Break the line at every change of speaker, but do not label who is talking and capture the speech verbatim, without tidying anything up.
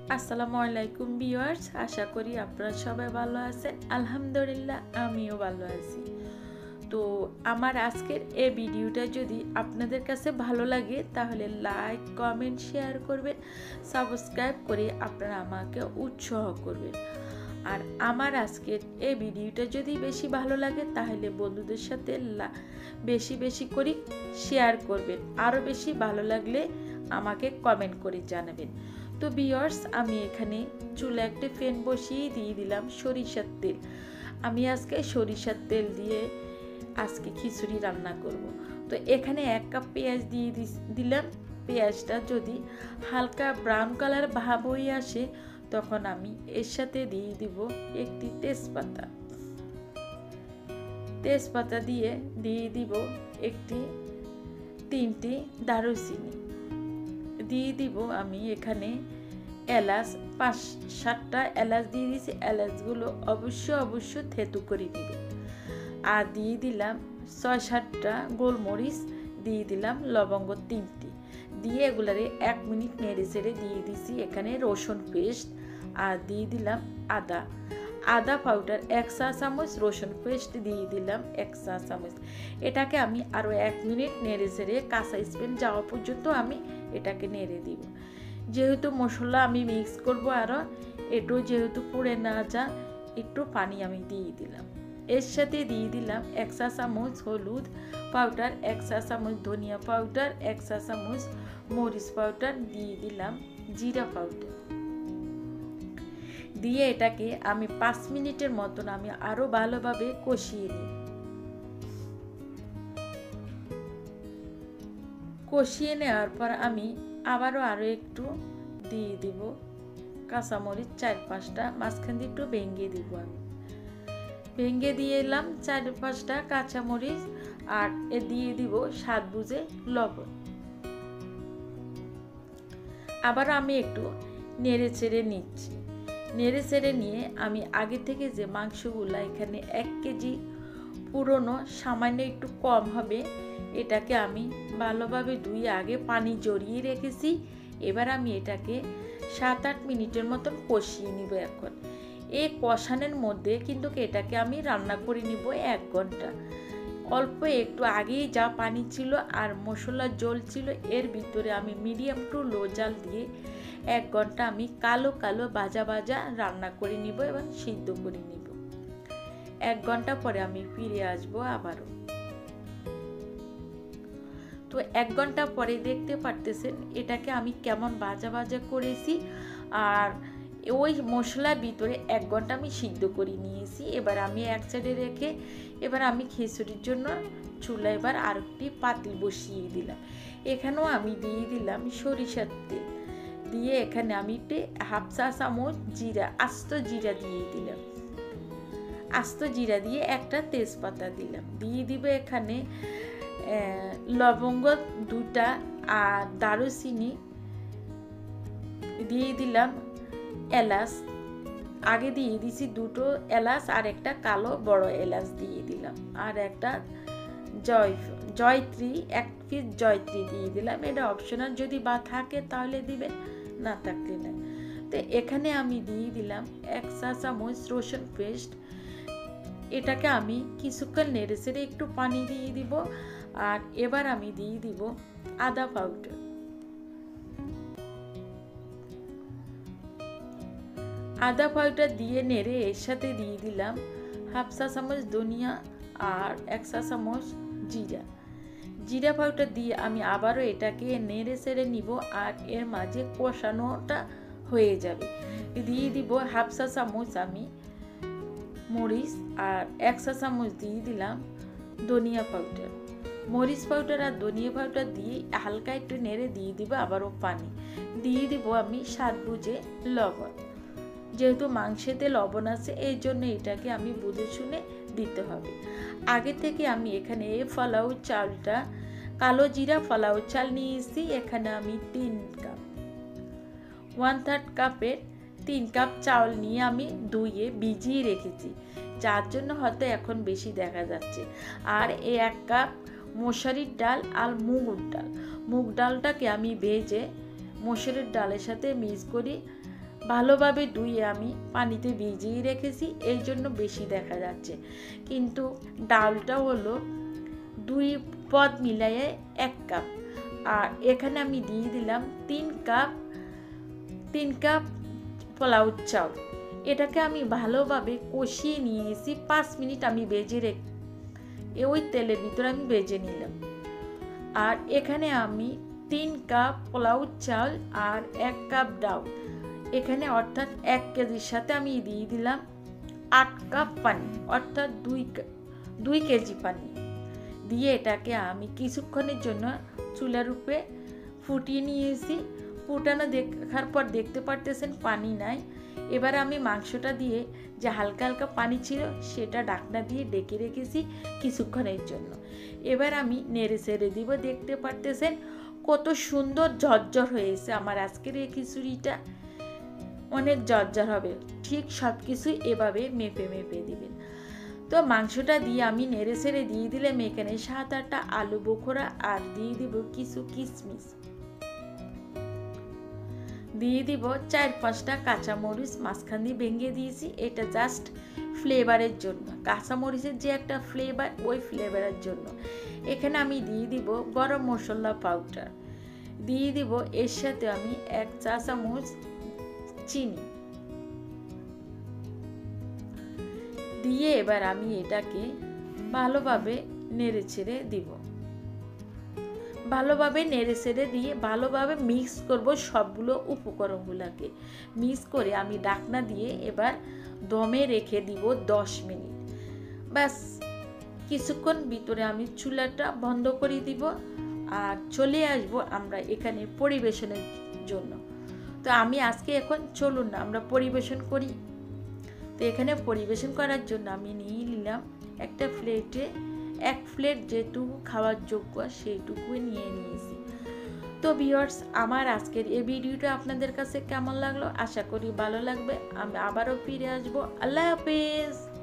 আসসালামু আলাইকুম ভিউয়ার্স, আশা করি আপনারা সবাই ভালো আছেন। আলহামদুলিল্লাহ আমিও ভালো আছি। তো আমার আজকের এই ভিডিওটা যদি আপনাদের কাছে ভালো লাগে তাহলে লাইক, কমেন্ট, শেয়ার করবেন, সাবস্ক্রাইব করে আপনারা আমাকে উৎসাহ করবেন। আর আমার আজকের এই ভিডিওটা যদি বেশি ভালো লাগে তাহলে বন্ধুদের সাথে বেশি বেশি করে শেয়ার করবেন। আরও বেশি ভালো লাগলে আমাকে কমেন্ট করে জানাবেন। তো ভিউয়ার্স, আমি এখানে চুলে একটা ফ্যান বসিয়ে দিয়ে দিলাম সরিষার তেল। আমি আজকে সরিষার তেল দিয়ে আজকে খিচুড়ি রান্না করব। তো এখানে এক কাপ পেঁয়াজ দিয়ে দিলাম। পেঁয়াজটা যদি হালকা ব্রাউন কালার ভাব হয়ে আসে তখন আমি এর সাথে দিয়ে দিব একটি তেজপাতা। তেজপাতা দিয়ে দিয়ে দিব একটি তিনটি দারুচিনি, দিয়ে দিব আমি এখানে এলাচ, পাঁচ সাতটা এলাচ দিয়ে দিয়েছি। এলাচগুলো অবশ্য অবশ্য থেতু করে দিবে। আর দিয়ে দিলাম ছয় সাতটা গোলমরিচ, দিয়ে দিলাম লবঙ্গ তিনটি, দিয়ে এগুলারে এক মিনিট নেড়ে চেড়ে দিয়ে দিছি এখানে রসুন পেস্ট। আর দিয়ে দিলাম আদা আদা পাউডার এক চা চামচ, রসুন পেস্ট দিয়ে দিলাম এক চা চামচ। এটাকে আমি আরও এক মিনিট নেড়ে চেড়ে কাঁচা স্মেল যাওয়া পর্যন্ত আমি এটাকে নেড়ে দিব। যেহেতু মশলা আমি মিক্স করব আরও একটু যেহেতু পুড়ে না যা, একটু পানি আমি দিয়ে দিলাম। এর সাথে দিয়ে দিলাম এক চা চামচ হলুদ পাউডার, এক চা চামচ ধনিয়া পাউডার, এক চা চামচ মরিচ পাউডার, দিয়ে দিলাম জিরা পাউডার। দিয়ে এটাকে আমি পাঁচ মিনিটের মতন আমি আরো ভালোভাবে কষিয়ে নিই। কষিয়ে নেওয়ার পর আমি আবারও আরো একটু দিয়ে দিব কাঁচামরিচ চার পাঁচটা, মাঝখান দিয়ে একটু ভেঙে দিব। আমি ভেঙে দিয়ে এলাম চার পাঁচটা কাঁচামরিচ, আর এ দিয়ে দিব স্বাদ বুঝে লবণ। আবার আমি একটু নেড়ে চেড়ে নিচ্ছি। নেড়ে চেড়ে নিয়ে আমি আগে থেকে যে মাংসগুলা এখানে এক কেজি পুরনো, সামান্য একটু কম হবে, এটাকে আমি ভালোভাবে ধুয়ে আগে পানি জড়িয়ে রেখেছি। এবার আমি এটাকে সাত আট মিনিটের মতন কষিয়ে নিব। এখন এই কষানোর মধ্যে কিন্তু এটাকে আমি রান্না করে নিব এক ঘন্টা। অল্প একটু আগেই যা পানি ছিল আর মশলার জল ছিল, এর ভিতরে আমি মিডিয়াম টু লো জাল দিয়ে এক ঘন্টা আমি কালো কালো ভাজা ভাজা রান্না করে নিব এবং সিদ্ধ করে নিব। এক ঘন্টা পরে আমি ফিরে আসবো আবারও। তো এক ঘন্টা পরে দেখতে পারতেছেন এটাকে আমি কেমন ভাজা ভাজা করেছি, আর ওই মশলার ভিতরে এক ঘন্টা আমি সিদ্ধ করে নিয়েছি। এবার আমি এক সাইডে রেখে এবার আমি খিচুড়ির জন্য চুলা এবার আর একটি পাতিল বসিয়ে দিলাম। এখানেও আমি দিয়ে দিলাম সরিষার তেল, দিয়ে এখানে আমি একটি হাফ চা চামচ জিরা, আস্ত জিরা দিয়ে দিলাম। আস্ত জিরা দিয়ে একটা তেজপাতা দিলাম। দিয়ে দিবে এখানে লবঙ্গ দুটা আর দারুচিনি, দিয়ে দিলাম এলাচ, আগে দিয়ে দিছি দুটো এলাচ আর একটা কালো বড় এলাচ দিয়ে দিলাম, আর একটা জয় জয়ত্রী এক পিস জয়ত্রী দিয়ে দিলাম। এটা অপশনাল, যদি বা থাকে তাহলে দিবেন, না থাকলে না। তো এখানে আমি দিয়ে দিলাম এক চা চামচ রসুন পেস্ট। এটাকে আমি কিছুক্ষণ নেড়ে চেড়ে একটু পানি দিয়ে দিব। আর এবার আমি দিয়ে দিব আদা পাউডার। আদা পাউডার দিয়ে নেড়ে এর সাথে দিয়ে দিলাম হাফ চা চামচ ধনিয়া আর এক চা চামচ জিরা। জিরা পাউডার দিয়ে আমি আবারও এটাকে নেড়ে চেড়ে নিব, আর এর মাঝে কষানোটা হয়ে যাবে। দিয়ে দিব হাফ চা চামচ আমি মরিচ, আর এক চা চামচ দিয়ে দিলাম ধনিয়া পাউডার। মরিচ পাউডার আর ধনিয়া পাউডার দিয়ে হালকা একটু নেড়ে দিয়ে দিব আবারও পানি। দিয়ে দিব আমি স্বাদ বুঝে লবণ। যেহেতু মাংসেতে লবণ আছে এই জন্য এটাকে আমি বুঝে শুনে দিতে হবে। আগে থেকে আমি এখানে এই ফলাউ চালটা, কালো জিরা ফলাউ চাল নিয়েছি। এখানে আমি তিন কাপ ওয়ান থার্ড কাপের তিন কাপ চাউল নিয়ে আমি ধুয়ে ভিজিয়ে রেখেছি, যার জন্য হয়তো এখন বেশি দেখা যাচ্ছে। আর এই এক কাপ মশারির ডাল আর মুগ ডাল, মুগ ডালটাকে আমি ভেজে মসুরের ডালের সাথে মিক্স করি ভালোভাবে ধুয়ে আমি পানিতে ভিজিয়ে রেখেছি, এই জন্য বেশি দেখা যাচ্ছে। কিন্তু ডালটা হলো দুই পদ মিলাইয়ে এক কাপ। আর এখানে আমি দিয়ে দিলাম তিন কাপ তিন কাপ পোলাও চাল। এটাকে আমি ভালোভাবে কষিয়ে নিয়েছি, পাঁচ মিনিট আমি ভেজে রেখে ওই তেলের ভিতরে আমি ভেজে নিলাম। আর এখানে আমি তিন কাপ পোলাও চাল আর এক কাপ ডাল, এখানে অর্থাৎ এক কেজির সাথে আমি দিয়ে দিলাম আট কাপ পানি, অর্থাৎ দুই দুই কেজি পানি দিয়ে এটাকে আমি কিছুক্ষণের জন্য চুলার উপরে ফুটিয়ে নিয়েছি। ফুটানো দেখার পর দেখতে পারতেছেন পানি নাই। এবার আমি মাংসটা দিয়ে যে হালকা হালকা পানি ছিল সেটা ঢাকনা দিয়ে ডেকে রেখেছি কিছুক্ষণের জন্য। এবার আমি নেড়ে ছেড়ে দিব। দেখতে পারতেছেন কত সুন্দর ঝরঝর হয়েছে আমার আজকের এই খিচুড়িটা, অনেক ঝরঝর হবে। ঠিক সব কিছু এভাবে মেপে মেপে দিবেন। তো মাংসটা দিয়ে আমি নেড়ে ছেড়ে দিয়ে দিলাম এখানে সাত আটটা আলু বোখরা, আর দিয়ে দিব কিছু কিশমিশ, দিয়ে দিব চার পাঁচটা কাঁচামরিচ মাঝখান দিয়ে ভেঙে দিয়েছি, এটা জাস্ট ফ্লেভারের জন্য, কাঁচামরিচের যে একটা ফ্লেভার ওই ফ্লেভারের জন্য। এখানে আমি দিয়ে দিব গরম মশলা পাউডার, দিয়ে দিব এর সাথে আমি এক চা চামচ চিনি দিয়ে এবার আমি এটাকে ভালোভাবে নেড়ে ছেড়ে দিব। ভালোভাবে নেড়ে ছেড়ে দিয়ে ভালোভাবে মিক্স করব সবগুলো উপকরণগুলোকে। মিক্স করে আমি ঢাকনা দিয়ে এবার দমে রেখে দিব দশ মিনিট। ব্যাস কিছুক্ষণ ভিতরে আমি চুলাটা বন্ধ করে দিব আর চলে আসব আমরা এখানে পরিবেশনের জন্য। তো আমি আজকে এখন চলুন না আমরা পরিবেশন করি। তো এখানে পরিবেশন করার জন্য আমি নিয়ে নিলাম একটা প্লেটে এক প্লেট যেটুকু খাওয়ার যোগ্য সেইটুকুই নিয়ে নিয়েছি। তো ভিউয়ার্স, আমার আজকের এই ভিডিওটা আপনাদের কাছে কেমন লাগলো আশা করি ভালো লাগবে। আমি আবারও ফিরে আসবো। আল্লাহ হাফেজ।